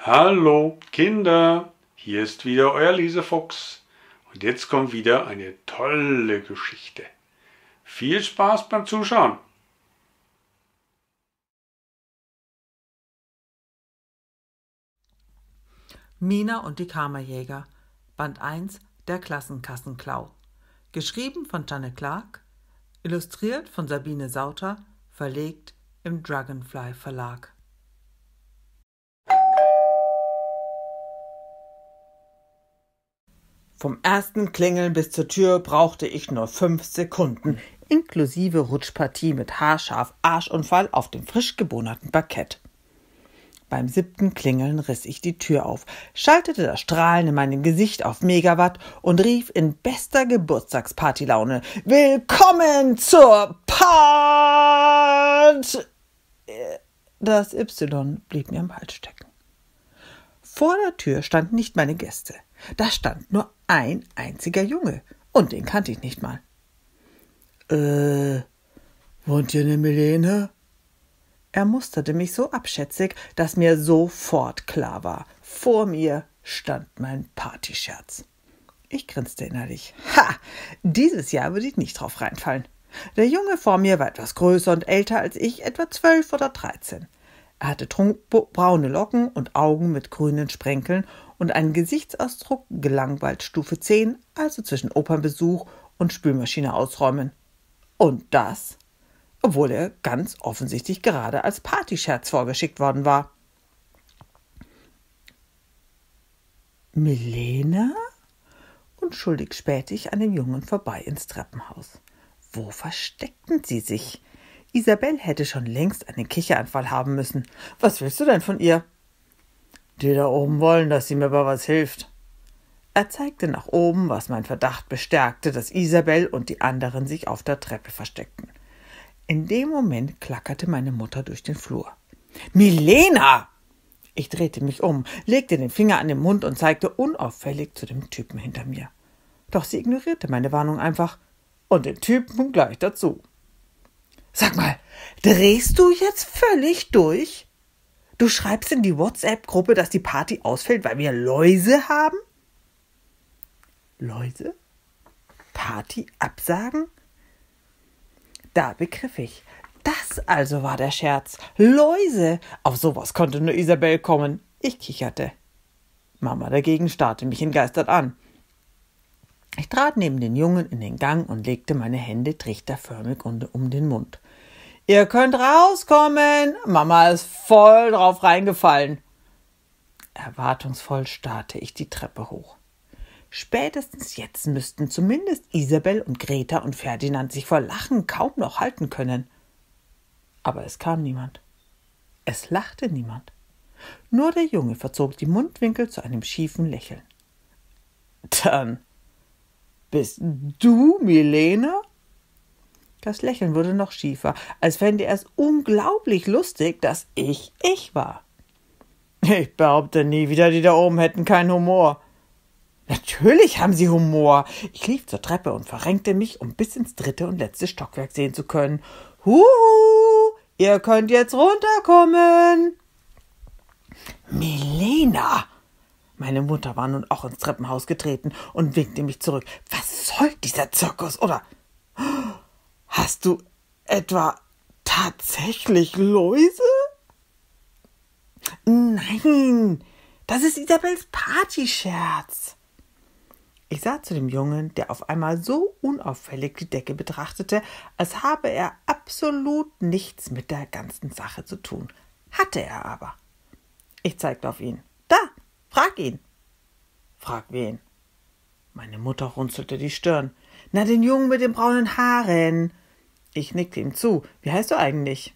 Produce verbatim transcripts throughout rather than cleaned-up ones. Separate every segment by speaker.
Speaker 1: Hallo Kinder, hier ist wieder euer Lesefuchs und jetzt kommt wieder eine tolle Geschichte. Viel Spaß beim Zuschauen.
Speaker 2: Mina und die Kammerjäger, Band eins, der Klassenkassenklau. Geschrieben von Janne Clark, illustriert von Sabine Sauter, verlegt im Dragonfly Verlag. Vom ersten Klingeln bis zur Tür brauchte ich nur fünf Sekunden, inklusive Rutschpartie mit haarscharf Arschunfall auf dem frisch gebohnerten Parkett. Beim siebten Klingeln riss ich die Tür auf, schaltete das Strahlen in meinem Gesicht auf Megawatt und rief in bester Geburtstagspartylaune: Willkommen zur Part! Das Y blieb mir am Hals stecken. Vor der Tür standen nicht meine Gäste. Da stand nur ein einziger Junge. Und den kannte ich nicht mal. Äh, wohnt hier eine Milene? Er musterte mich so abschätzig, dass mir sofort klar war, vor mir stand mein Partyscherz. Ich grinste innerlich. Ha! Dieses Jahr würde ich nicht drauf reinfallen. Der Junge vor mir war etwas größer und älter als ich, etwa zwölf oder dreizehn. Er hatte braune Locken und Augen mit grünen Sprenkeln und einen Gesichtsausdruck gelangweilt Stufe zehn, also zwischen Opernbesuch und Spülmaschine ausräumen. Und das, obwohl er ganz offensichtlich gerade als Partyscherz vorgeschickt worden war. Milena? Unschuldig spähte ich an dem Jungen vorbei ins Treppenhaus. Wo versteckten sie sich? Isabel hätte schon längst einen Kicheranfall haben müssen. Was willst du denn von ihr? Die da oben wollen, dass sie mir bei was hilft. Er zeigte nach oben, was mein Verdacht bestärkte, dass Isabel und die anderen sich auf der Treppe versteckten. In dem Moment klackerte meine Mutter durch den Flur. Milena! Ich drehte mich um, legte den Finger an den Mund und zeigte unauffällig zu dem Typen hinter mir. Doch sie ignorierte meine Warnung einfach und den Typen gleich dazu. Sag mal, drehst du jetzt völlig durch? Du schreibst in die WhatsApp-Gruppe, dass die Party ausfällt, weil wir Läuse haben? Läuse? Party absagen? Da begriff ich. Das also war der Scherz. Läuse! Auf sowas konnte nur Isabel kommen. Ich kicherte. Mama dagegen starrte mich entgeistert an. Ich trat neben den Jungen in den Gang und legte meine Hände trichterförmig um den Mund. Ihr könnt rauskommen. Mama ist voll drauf reingefallen. Erwartungsvoll starrte ich die Treppe hoch. Spätestens jetzt müssten zumindest Isabel und Greta und Ferdinand sich vor Lachen kaum noch halten können. Aber es kam niemand. Es lachte niemand. Nur der Junge verzog die Mundwinkel zu einem schiefen Lächeln. Dann bist du Milena? Das Lächeln wurde noch schiefer, als fände er es unglaublich lustig, dass ich ich war. Ich behaupte nie wieder, die da oben hätten keinen Humor. Natürlich haben sie Humor. Ich lief zur Treppe und verrenkte mich, um bis ins dritte und letzte Stockwerk sehen zu können. Huhu, ihr könnt jetzt runterkommen. Milena! Meine Mutter war nun auch ins Treppenhaus getreten und winkte mich zurück. Was soll dieser Zirkus? Oder hast du etwa tatsächlich Läuse? Nein, das ist Isabels Partyscherz. Ich sah zu dem Jungen, der auf einmal so unauffällig die Decke betrachtete, als habe er absolut nichts mit der ganzen Sache zu tun. Hatte er aber. Ich zeigte auf ihn. Da, frag ihn. Frag wen? Meine Mutter runzelte die Stirn. Na, den Jungen mit den braunen Haaren. Ich nickte ihm zu. Wie heißt du eigentlich?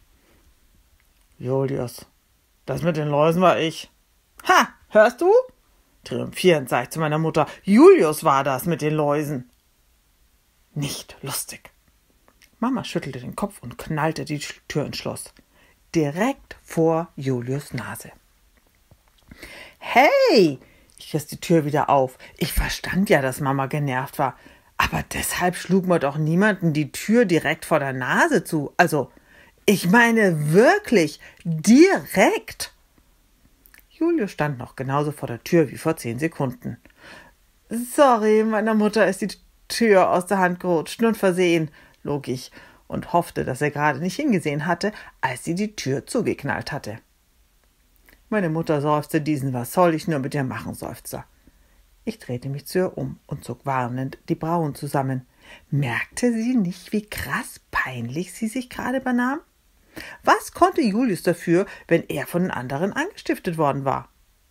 Speaker 2: Julius. Das mit den Läusen war ich. Ha, hörst du? Triumphierend sah ich zu meiner Mutter. Julius war das mit den Läusen. Nicht lustig. Mama schüttelte den Kopf und knallte die Tür ins Schloss. Direkt vor Julius' Nase. Hey! Ich riss die Tür wieder auf. Ich verstand ja, dass Mama genervt war. Aber deshalb schlug mir doch niemanden die Tür direkt vor der Nase zu. Also, ich meine wirklich direkt. Julius stand noch genauso vor der Tür wie vor zehn Sekunden. »Sorry, meiner Mutter ist die Tür aus der Hand gerutscht, nur versehen«, log ich und hoffte, dass er gerade nicht hingesehen hatte, als sie die Tür zugeknallt hatte. Meine Mutter seufzte diesen »Was soll ich nur mit dir machen« Seufzer. Ich drehte mich zu ihr um und zog warnend die Brauen zusammen. Merkte sie nicht, wie krass peinlich sie sich gerade benahm? Was konnte Julius dafür, wenn er von den anderen angestiftet worden war?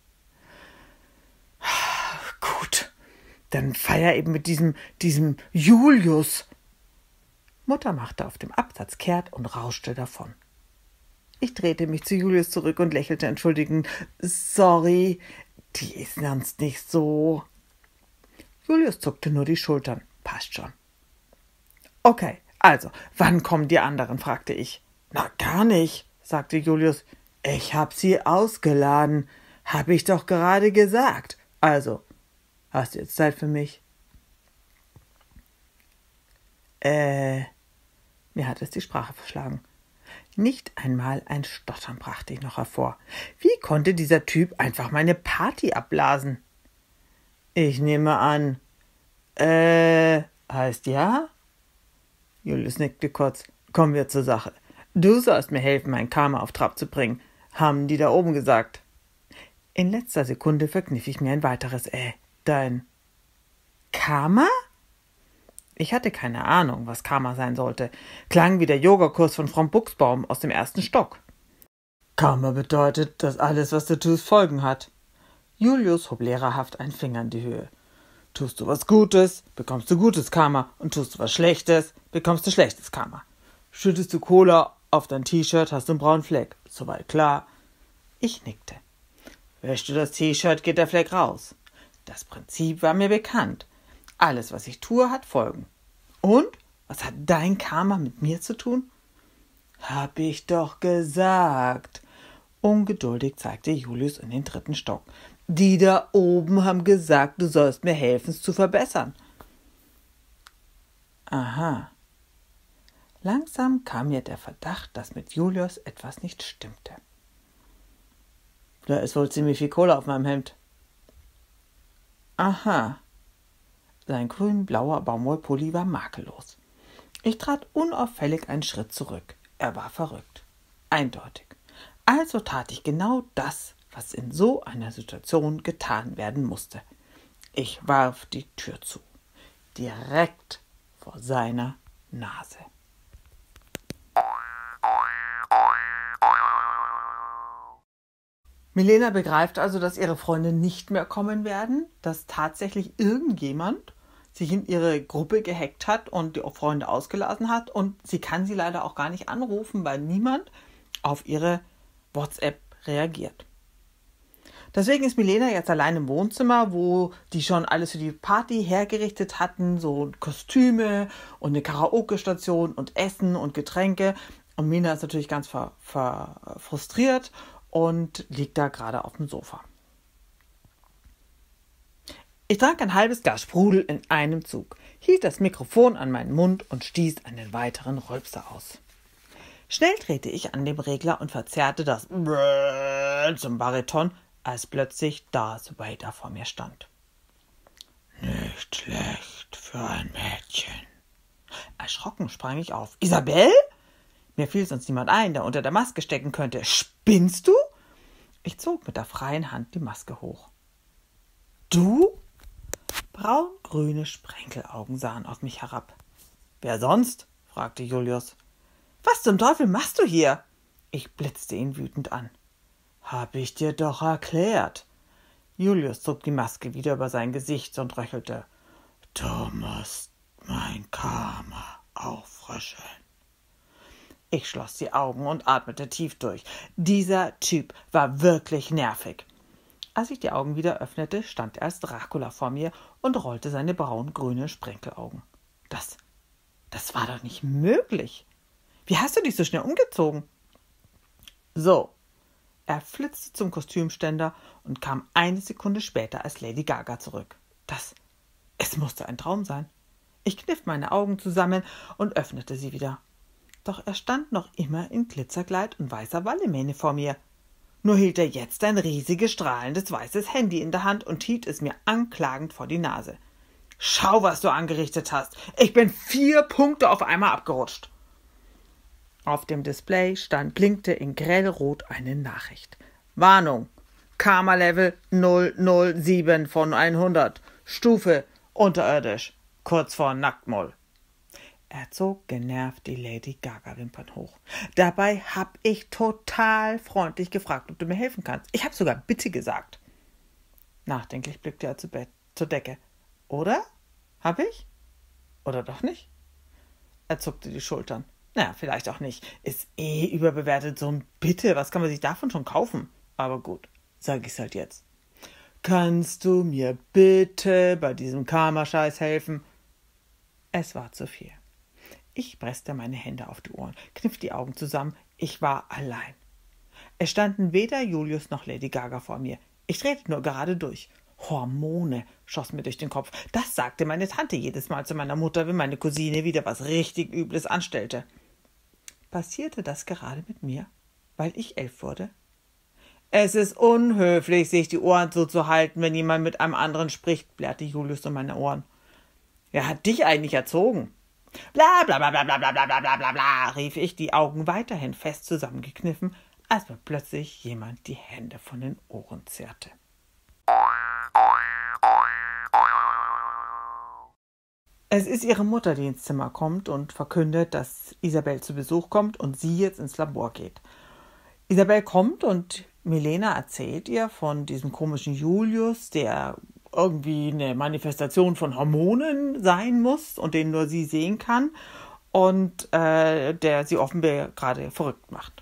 Speaker 2: Gut, dann feier eben mit diesem, diesem Julius. Mutter machte auf dem Absatz kehrt und rauschte davon. Ich drehte mich zu Julius zurück und lächelte entschuldigend. »Sorry, die ist sonst nicht so.« Julius zuckte nur die Schultern. »Passt schon.« »Okay, also, wann kommen die anderen?« fragte ich. »Na, gar nicht«, sagte Julius. »Ich hab sie ausgeladen. Hab ich doch gerade gesagt. Also, hast du jetzt Zeit für mich?« Äh, mir hat es die Sprache verschlagen. Nicht einmal ein Stottern brachte ich noch hervor. Wie konnte dieser Typ einfach meine Party abblasen? »Ich nehme an, äh, heißt ja?« Julius nickte kurz. »Kommen wir zur Sache. Du sollst mir helfen, mein Karma auf Trab zu bringen, haben die da oben gesagt.« In letzter Sekunde verkniff ich mir ein weiteres Äh. »Dein Karma?« Ich hatte keine Ahnung, was Karma sein sollte. Klang wie der Yogakurs von Frau Buchsbaum aus dem ersten Stock. »Karma bedeutet, dass alles, was du tust, Folgen hat.« Julius hob lehrerhaft einen Finger in die Höhe. »Tust du was Gutes, bekommst du gutes Karma, und tust du was Schlechtes, bekommst du schlechtes Karma. Schüttest du Cola auf dein T-Shirt, hast du einen braunen Fleck. Soweit klar?« Ich nickte. »Wäschst du das T-Shirt, geht der Fleck raus.« Das Prinzip war mir bekannt. Alles, was ich tue, hat Folgen. Und? Was hat dein Karma mit mir zu tun? Hab ich doch gesagt. Ungeduldig zeigte Julius in den dritten Stock. Die da oben haben gesagt, du sollst mir helfen, es zu verbessern. Aha. Langsam kam mir der Verdacht, dass mit Julius etwas nicht stimmte. Da ist wohl ziemlich viel Kohle auf meinem Hemd. Aha. Sein grün-blauer Baumwollpulli war makellos. Ich trat unauffällig einen Schritt zurück. Er war verrückt. Eindeutig. Also tat ich genau das, was in so einer Situation getan werden musste. Ich warf die Tür zu. Direkt vor seiner Nase. Milena begreift also, dass ihre Freunde nicht mehr kommen werden, dass tatsächlich irgendjemand sich in ihre Gruppe gehackt hat und die Freunde ausgelassen hat und sie kann sie leider auch gar nicht anrufen, weil niemand auf ihre WhatsApp reagiert. Deswegen ist Milena jetzt allein im Wohnzimmer, wo die schon alles für die Party hergerichtet hatten, so Kostüme und eine Karaoke-Station und Essen und Getränke. Und Mina ist natürlich ganz ver- ver- frustriert und liegt da gerade auf dem Sofa. Ich trank ein halbes Glas Sprudel in einem Zug, hielt das Mikrofon an meinen Mund und stieß einen weiteren Rülpser aus. Schnell drehte ich an dem Regler und verzerrte das Brrrr zum Bariton, als plötzlich Darth Vader vor mir stand. Nicht schlecht für ein Mädchen. Erschrocken sprang ich auf. Isabel? Mir fiel sonst niemand ein, der unter der Maske stecken könnte. Spinnst du? Ich zog mit der freien Hand die Maske hoch. Du? Braun-grüne Sprenkelaugen sahen auf mich herab. Wer sonst? Fragte Julius. Was zum Teufel machst du hier? Ich blitzte ihn wütend an. Hab ich dir doch erklärt. Julius zog die Maske wieder über sein Gesicht und röchelte. Du musst mein Karma auffrischen. Ich schloss die Augen und atmete tief durch. Dieser Typ war wirklich nervig. Als ich die Augen wieder öffnete, stand er als Dracula vor mir und rollte seine braun-grünen Sprenkelaugen. Das, das war doch nicht möglich. Wie hast du dich so schnell umgezogen? So. Er flitzte zum Kostümständer und kam eine Sekunde später als Lady Gaga zurück. Das, es musste ein Traum sein. Ich kniff meine Augen zusammen und öffnete sie wieder. Doch er stand noch immer in Glitzerkleid und weißer Wallemähne vor mir. Nur hielt er jetzt ein riesiges, strahlendes, weißes Handy in der Hand und hielt es mir anklagend vor die Nase. »Schau, was du angerichtet hast. Ich bin vier Punkte auf einmal abgerutscht.« Auf dem Display stand, blinkte in grellrot eine Nachricht. »Warnung, Karma-Level null null sieben von hundert. Stufe unterirdisch, kurz vor Nacktmull.« Er zog genervt die Lady Gaga-Wimpern hoch. Dabei hab ich total freundlich gefragt, ob du mir helfen kannst. Ich hab sogar bitte gesagt. Nachdenklich blickte er zu Bett, zur Decke. Oder? Hab ich? Oder doch nicht? Er zuckte die Schultern. Naja, vielleicht auch nicht. Ist eh überbewertet, so ein Bitte. Was kann man sich davon schon kaufen? Aber gut, sag ich's halt jetzt. Kannst du mir bitte bei diesem Karma-Scheiß helfen? Es war zu viel. Ich presste meine Hände auf die Ohren, kniff die Augen zusammen. Ich war allein. Es standen weder Julius noch Lady Gaga vor mir. Ich drehte nur gerade durch. Hormone schoss mir durch den Kopf. Das sagte meine Tante jedes Mal zu meiner Mutter, wenn meine Cousine wieder was richtig Übles anstellte. Passierte das gerade mit mir, weil ich elf wurde? Es ist unhöflich, sich die Ohren zuzuhalten, wenn jemand mit einem anderen spricht, plärrte Julius um meine Ohren. Wer hat dich eigentlich erzogen? Bla bla bla bla bla bla bla bla bla bla, rief ich, die Augen weiterhin fest zusammengekniffen, als mir plötzlich jemand die Hände von den Ohren zerrte. Es ist ihre Mutter, die ins Zimmer kommt und verkündet, dass Isabel zu Besuch kommt und sie jetzt ins Labor geht. Isabel kommt und Milena erzählt ihr von diesem komischen Julius, der irgendwie eine Manifestation von Hormonen sein muss und den nur sie sehen kann und äh, der sie offenbar gerade verrückt macht.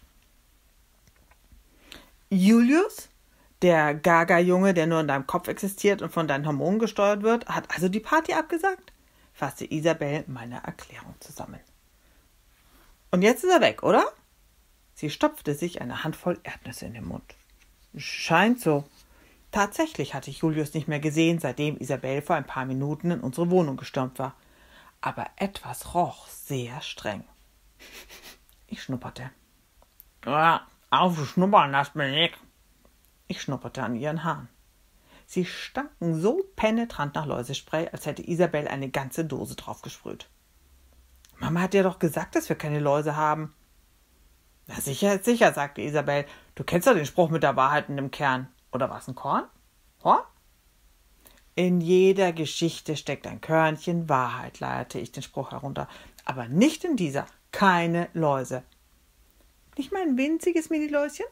Speaker 2: Julius, der Gaga-Junge, der nur in deinem Kopf existiert und von deinen Hormonen gesteuert wird, hat also die Party abgesagt? Fasste Isabel meine Erklärung zusammen. Und jetzt ist er weg, oder? Sie stopfte sich eine Handvoll Erdnüsse in den Mund. Scheint so. Tatsächlich hatte ich Julius nicht mehr gesehen, seitdem Isabel vor ein paar Minuten in unsere Wohnung gestürmt war. Aber etwas roch sehr streng. Ich schnupperte. Ja, aufschnuppern, lasst mir nicht. Ich schnupperte an ihren Haaren. Sie stanken so penetrant nach Läusespray, als hätte Isabel eine ganze Dose draufgesprüht. Mama hat dir doch gesagt, dass wir keine Läuse haben. Na sicher ist sicher, sagte Isabel. Du kennst doch den Spruch mit der Wahrheit in dem Kern. Oder was, ein Korn? Horn? In jeder Geschichte steckt ein Körnchen Wahrheit, leierte ich den Spruch herunter. Aber nicht in dieser. Keine Läuse. Nicht mal ein winziges Mini-Läuschen?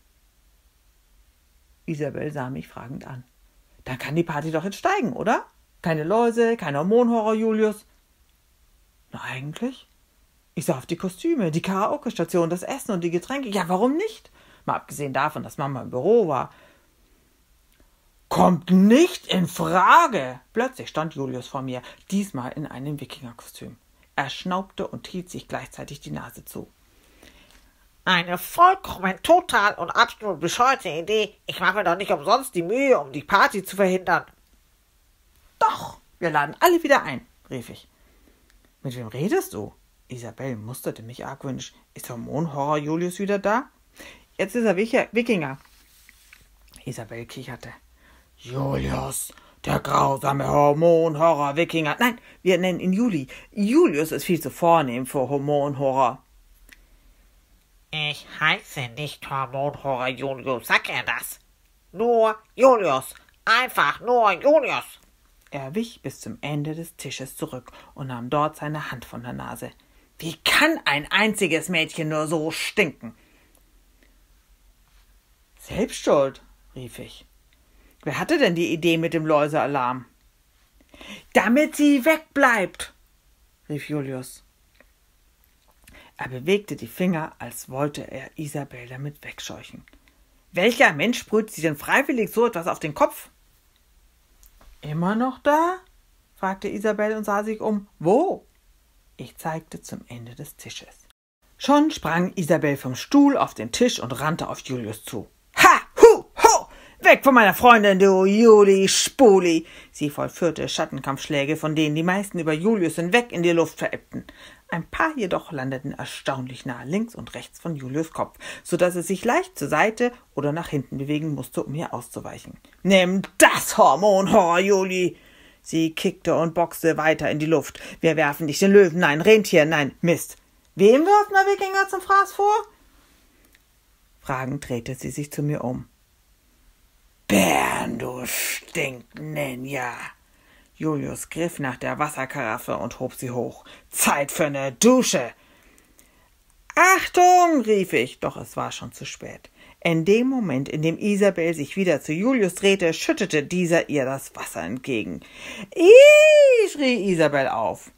Speaker 2: Isabel sah mich fragend an. Dann kann die Party doch jetzt steigen, oder? Keine Läuse, kein Hormonhorror, Julius. Na, eigentlich? Ich sah auf die Kostüme, die Karaoke-Station, das Essen und die Getränke. Ja, warum nicht? Mal abgesehen davon, dass Mama im Büro war. Kommt nicht in Frage! Plötzlich stand Julius vor mir, diesmal in einem Wikingerkostüm. Er schnaubte und hielt sich gleichzeitig die Nase zu. Eine vollkommen total und absolut bescheuerte Idee. Ich mache mir doch nicht umsonst die Mühe, um die Party zu verhindern. Doch, wir laden alle wieder ein, rief ich. Mit wem redest du? Isabel musterte mich argwöhnisch. Ist Hormonhorror Julius wieder da? Jetzt ist er Wikinger. Isabel kicherte. Julius, der grausame Hormonhorror-Wikinger. Nein, wir nennen ihn Juli. Julius ist viel zu vornehm für Hormonhorror. Ich heiße nicht Hormonhorror Julius, sag er das. Nur Julius, einfach nur Julius. Er wich bis zum Ende des Tisches zurück und nahm dort seine Hand von der Nase. Wie kann ein einziges Mädchen nur so stinken? Selbstschuld, rief ich. Wer hatte denn die Idee mit dem Läusealarm? Damit sie wegbleibt, rief Julius. Er bewegte die Finger, als wollte er Isabel damit wegscheuchen. Welcher Mensch sprüht sie denn freiwillig so etwas auf den Kopf? Immer noch da? Fragte Isabel und sah sich um. Wo? Ich zeigte zum Ende des Tisches. Schon sprang Isabel vom Stuhl auf den Tisch und rannte auf Julius zu. Ha! Hu! Ho! Weg von meiner Freundin, du Juli Spuli! Sie vollführte Schattenkampfschläge, von denen die meisten über Julius hinweg in die Luft verebbten. Ein paar jedoch landeten erstaunlich nah links und rechts von Julius' Kopf, so dass er sich leicht zur Seite oder nach hinten bewegen musste, um ihr auszuweichen. »Nimm das Hormonhor, Juli!« Sie kickte und boxte weiter in die Luft. »Wir werfen nicht den Löwen, nein, Rentier, nein, Mist. Wem wirft der Wikinger zum Fraß vor?« Fragend drehte sie sich zu mir um. »Bären, du Stinkninja!« Julius griff nach der Wasserkaraffe und hob sie hoch. »Zeit für eine Dusche!« »Achtung!« rief ich, doch es war schon zu spät. In dem Moment, in dem Isabel sich wieder zu Julius drehte, schüttete dieser ihr das Wasser entgegen. »Ih!« schrie Isabel auf.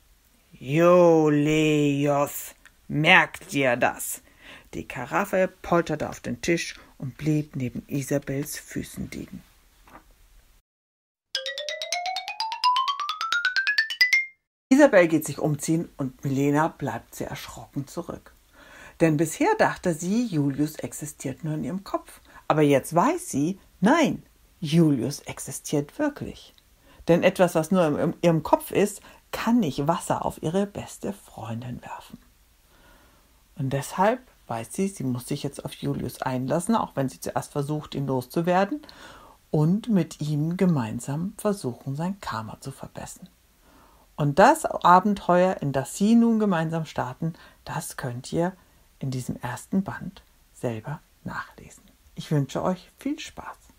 Speaker 2: »Julius, merk dir das!« Die Karaffe polterte auf den Tisch und blieb neben Isabels Füßen liegen. Isabel geht sich umziehen und Milena bleibt sehr erschrocken zurück. Denn bisher dachte sie, Julius existiert nur in ihrem Kopf. Aber jetzt weiß sie, nein, Julius existiert wirklich. Denn etwas, was nur in ihrem Kopf ist, kann nicht Wasser auf ihre beste Freundin werfen. Und deshalb weiß sie, sie muss sich jetzt auf Julius einlassen, auch wenn sie zuerst versucht, ihn loszuwerden, und mit ihm gemeinsam versuchen, sein Karma zu verbessern. Und das Abenteuer, in das sie nun gemeinsam starten, das könnt ihr in diesem ersten Band selber nachlesen. Ich wünsche euch viel Spaß.